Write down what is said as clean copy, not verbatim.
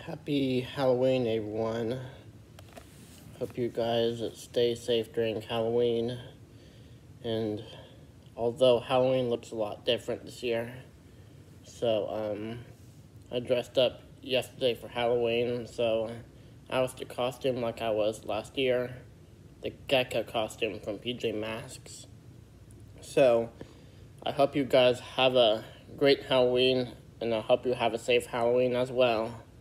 Happy Halloween, everyone. Hope you guys stay safe during Halloween. And although Halloween looks a lot different this year, so I dressed up yesterday for Halloween, so I was the costume like I was last year, the gecko costume from PJ Masks. So I hope you guys have a great Halloween, and I hope you have a safe Halloween as well.